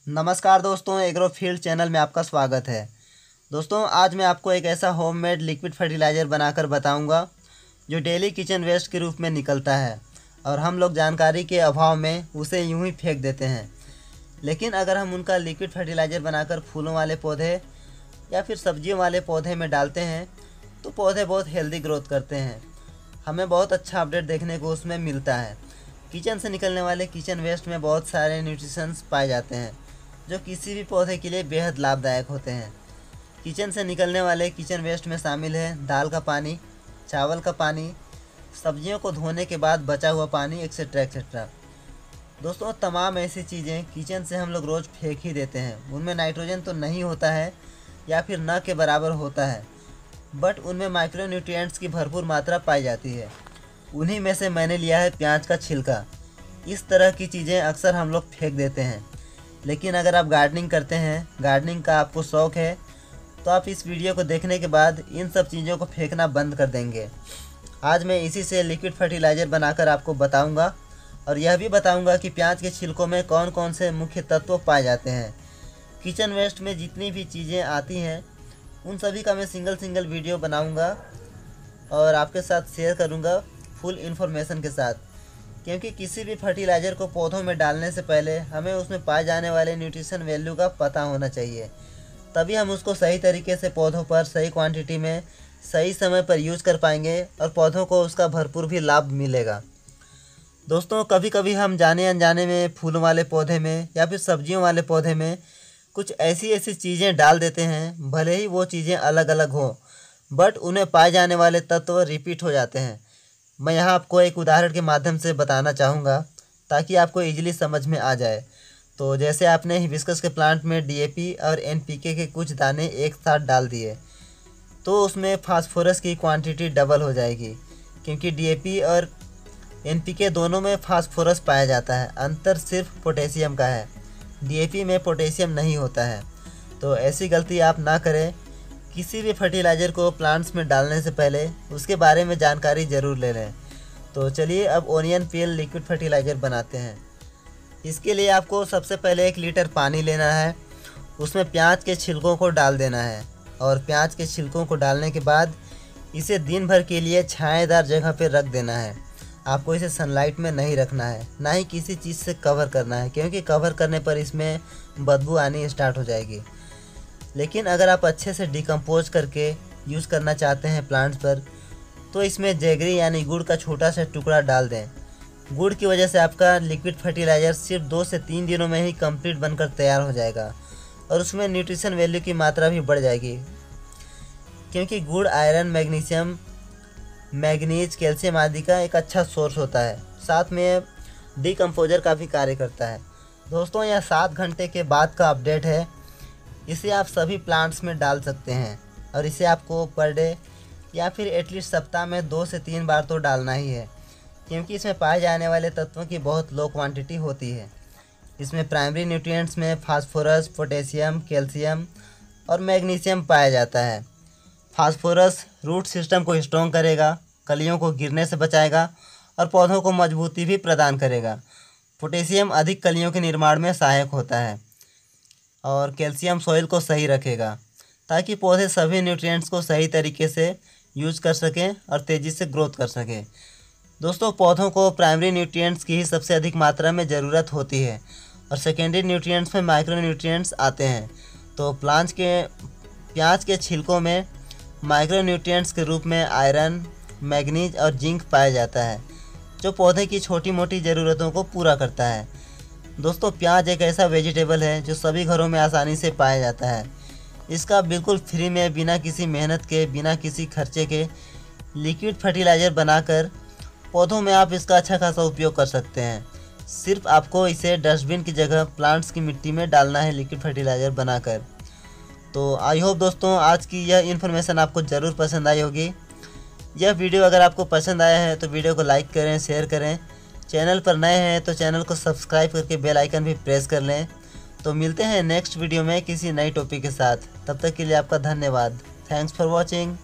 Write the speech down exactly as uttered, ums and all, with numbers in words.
नमस्कार दोस्तों, agro field channel में आपका स्वागत है। दोस्तों, आज मैं आपको एक ऐसा होममेड लिक्विड फर्टिलाइज़र बनाकर बताऊंगा जो डेली किचन वेस्ट के रूप में निकलता है और हम लोग जानकारी के अभाव में उसे यूं ही फेंक देते हैं। लेकिन अगर हम उनका लिक्विड फर्टिलाइज़र बनाकर फूलों वाले पौधे या फिर सब्जियों वाले पौधे में डालते हैं तो पौधे बहुत हेल्दी ग्रोथ करते हैं। हमें बहुत अच्छा अपडेट देखने को उसमें मिलता है। किचन से निकलने वाले किचन वेस्ट में बहुत सारे न्यूट्रिशंस पाए जाते हैं जो किसी भी पौधे के लिए बेहद लाभदायक होते हैं। किचन से निकलने वाले किचन वेस्ट में शामिल है दाल का पानी, चावल का पानी, सब्जियों को धोने के बाद बचा हुआ पानी, एक्सेट्रा एक्सेट्रा। दोस्तों, तमाम ऐसी चीज़ें किचन से हम लोग रोज़ फेंक ही देते हैं। उनमें नाइट्रोजन तो नहीं होता है या फिर न के बराबर होता है, बट उनमें माइक्रो न्यूट्रिएंट्स की भरपूर मात्रा पाई जाती है। उन्हीं में से मैंने लिया है प्याज का छिलका। इस तरह की चीज़ें अक्सर हम लोग फेंक देते हैं, लेकिन अगर आप गार्डनिंग करते हैं, गार्डनिंग का आपको शौक़ है, तो आप इस वीडियो को देखने के बाद इन सब चीज़ों को फेंकना बंद कर देंगे। आज मैं इसी से लिक्विड फर्टिलाइज़र बनाकर आपको बताऊंगा और यह भी बताऊंगा कि प्याज के छिलकों में कौन कौन से मुख्य तत्व पाए जाते हैं। किचन वेस्ट में जितनी भी चीज़ें आती हैं उन सभी का मैं सिंगल सिंगल वीडियो बनाऊँगा और आपके साथ शेयर करूँगा फुल इन्फॉर्मेशन के साथ, क्योंकि किसी भी फर्टिलाइज़र को पौधों में डालने से पहले हमें उसमें पाए जाने वाले न्यूट्रिशन वैल्यू का पता होना चाहिए। तभी हम उसको सही तरीके से पौधों पर सही क्वांटिटी में सही समय पर यूज़ कर पाएंगे और पौधों को उसका भरपूर भी लाभ मिलेगा। दोस्तों, कभी कभी हम जाने अनजाने में फूलों वाले पौधे में या फिर सब्जियों वाले पौधे में कुछ ऐसी ऐसी चीज़ें डाल देते हैं, भले ही वो चीज़ें अलग अलग हों, बट उन्हें पाए जाने वाले तत्व रिपीट हो जाते हैं। मैं यहाँ आपको एक उदाहरण के माध्यम से बताना चाहूँगा ताकि आपको इजीली समझ में आ जाए। तो जैसे आपने हिबिस्कस के प्लांट में डीएपी और एनपीके के कुछ दाने एक साथ डाल दिए तो उसमें फास्फोरस की क्वांटिटी डबल हो जाएगी, क्योंकि डीएपी और एनपीके दोनों में फास्फोरस पाया जाता है, अंतर सिर्फ पोटेशियम का है। डीएपी में पोटेशियम नहीं होता है। तो ऐसी गलती आप ना करें। किसी भी फर्टिलाइज़र को प्लांट्स में डालने से पहले उसके बारे में जानकारी ज़रूर ले लें। तो चलिए अब ओनियन पील लिक्विड फर्टिलाइज़र बनाते हैं। इसके लिए आपको सबसे पहले एक लीटर पानी लेना है, उसमें प्याज के छिलकों को डाल देना है और प्याज के छिलकों को डालने के बाद इसे दिन भर के लिए छायादार जगह पर रख देना है। आपको इसे सनलाइट में नहीं रखना है, ना ही किसी चीज़ से कवर करना है, क्योंकि कवर करने पर इसमें बदबू आनी स्टार्ट हो जाएगी। लेकिन अगर आप अच्छे से डिकम्पोज करके यूज़ करना चाहते हैं प्लांट्स पर, तो इसमें जैगरी यानी गुड़ का छोटा सा टुकड़ा डाल दें। गुड़ की वजह से आपका लिक्विड फर्टिलाइज़र सिर्फ दो से तीन दिनों में ही कंप्लीट बनकर तैयार हो जाएगा और उसमें न्यूट्रिशन वैल्यू की मात्रा भी बढ़ जाएगी, क्योंकि गुड़ आयरन, मैग्नीशियम, मैग्नीज, कैल्शियम आदि का एक अच्छा सोर्स होता है। साथ में डिकम्पोजर का भी कार्य करता है। दोस्तों, यह सात घंटे के बाद का अपडेट है। इसे आप सभी प्लांट्स में डाल सकते हैं और इसे आपको पर डे या फिर एटलीस्ट सप्ताह में दो से तीन बार तो डालना ही है, क्योंकि इसमें पाए जाने वाले तत्वों की बहुत लो क्वांटिटी होती है। इसमें प्राइमरी न्यूट्रिएंट्स में फास्फोरस, पोटेशियम, कैल्शियम और मैग्नीशियम पाया जाता है। फास्फोरस रूट सिस्टम को स्ट्रॉन्ग करेगा, कलियों को गिरने से बचाएगा और पौधों को मजबूती भी प्रदान करेगा। पोटेशियम अधिक कलियों के निर्माण में सहायक होता है और कैल्शियम सॉइल को सही रखेगा ताकि पौधे सभी न्यूट्रिएंट्स को सही तरीके से यूज कर सकें और तेज़ी से ग्रोथ कर सकें। दोस्तों, पौधों को प्राइमरी न्यूट्रिएंट्स की ही सबसे अधिक मात्रा में ज़रूरत होती है और सेकेंडरी न्यूट्रिएंट्स में माइक्रो न्यूट्रिएंट्स आते हैं। तो प्लांट्स के प्याज के छिलकों में माइक्रो न्यूट्रिएंट्स के रूप में आयरन, मैग्नीज और जिंक पाया जाता है, जो पौधे की छोटी मोटी ज़रूरतों को पूरा करता है। दोस्तों, प्याज एक ऐसा वेजिटेबल है जो सभी घरों में आसानी से पाया जाता है। इसका बिल्कुल फ्री में, बिना किसी मेहनत के, बिना किसी खर्चे के लिक्विड फर्टिलाइज़र बनाकर पौधों में आप इसका अच्छा खासा उपयोग कर सकते हैं। सिर्फ आपको इसे डस्टबिन की जगह प्लांट्स की मिट्टी में डालना है लिक्विड फर्टिलाइज़र बनाकर। तो आई होप दोस्तों आज की यह इन्फॉर्मेशन आपको ज़रूर पसंद आई होगी। यह वीडियो अगर आपको पसंद आया है तो वीडियो को लाइक करें, शेयर करें। चैनल पर नए हैं तो चैनल को सब्सक्राइब करके बेल आइकन भी प्रेस कर लें। तो मिलते हैं नेक्स्ट वीडियो में किसी नई टॉपिक के साथ। तब तक के लिए आपका धन्यवाद। Thanks for watching.